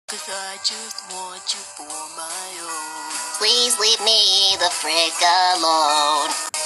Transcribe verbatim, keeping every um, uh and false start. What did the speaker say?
Cause I just want you for my own. Please leave me the frick alone.